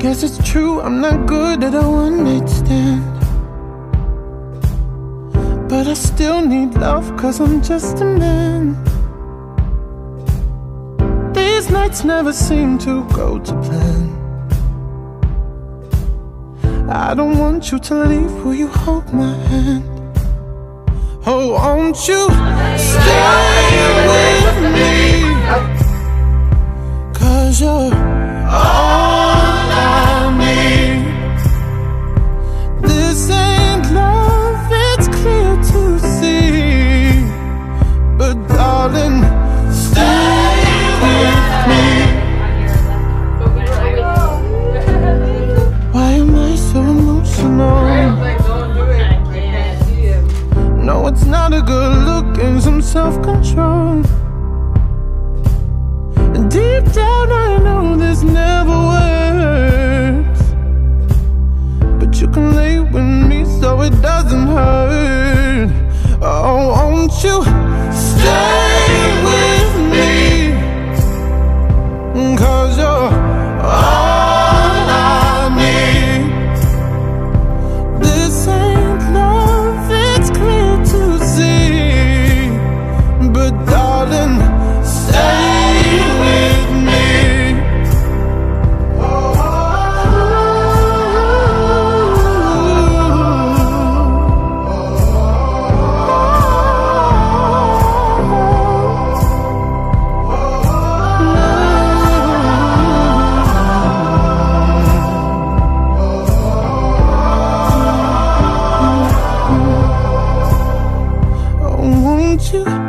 Yes, it's true, I'm not good at a one-night stand, but I still need love, cause I'm just a man. These nights never seem to go to plan. I don't want you to leave, will you hold my hand? Oh, won't you stay with me? Cause you're all I need. This ain't love, it's clear to see, but darling, stay with me. Why am I so emotional? No, it's not a good look and some self-control. And deep down I know this never works, but you can lay with me so it doesn't hurt. Oh, won't you stay with me? Cause you're all I need. This ain't love, it's clear to see, but darling, stay with me. Oh, won't you